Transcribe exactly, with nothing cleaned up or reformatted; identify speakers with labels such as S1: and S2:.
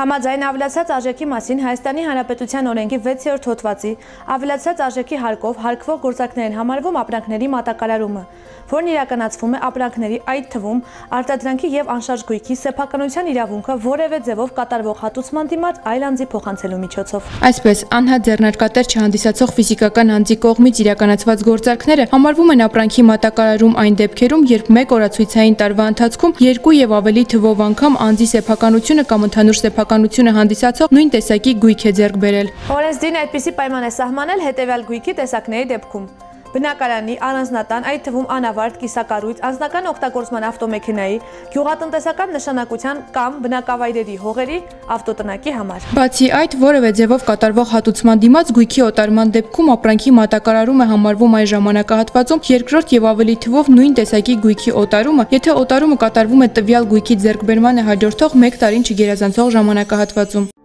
S1: Համաձայն ավելացած արժեքի մասին Հայաստանի Հանրապետության օրենքի վեցերորդ հոդվածի ավելացած արժեքի հարկով հարկվող գործարքներին համարվում ապրանքների մատակարարումը, որն իրականացվում է ապրանքների, այդ թվում արտադրանքի եւ անշարժ գույքի սեփականության իրավունքը որևէ ձևով կատարվող հատուցման դիմաց այլ անձի փոխանցելու միջոցով։
S2: Այսպես, անհատ ձեռնարկատեր չհանդիսացող ֆիզիկական անձի կողմից իրականացված գործարքները համարվում են ապրանքի մատակարարում այն դեպքերում, երբ մեկ օրացույցային տարվա ընթացքում երկու եւ ավելի թվով անգամ անձի սեփականությունը կամ ընդհանուր սեփականությունը հանդիսացող նույն տեսակի գույք է ձեռք բերել։
S1: Օրենսդիրն այդպիսի պայման է սահմանել հետևյալ գույքի տեսակների դեպքում. բնակարանի, առանձնատան, այդ թվում անավարտ, կիսակառույց, անձնական օգտագործման ավտոմեքենայի, գյուղատնտեսական նշանակության կամ բնակավայրերի հողերի, ավտոտնակի համար։
S2: Բացի այդ, որևէ ձևով կատարվող հատուցման դիմաց գույքի օտարման դեպքում ապրանքի մատակարարումը համարվում այն ժամանակահատվածում երկրորդ եւ ավելի թվով նույն տեսակի գույքի օտարումը, եթե օտարումը կատարվում է տվյալ գույքի ձեռքբերմանը հաջորդող մեկ տարին չգերազանցող ժամանակահատվածում։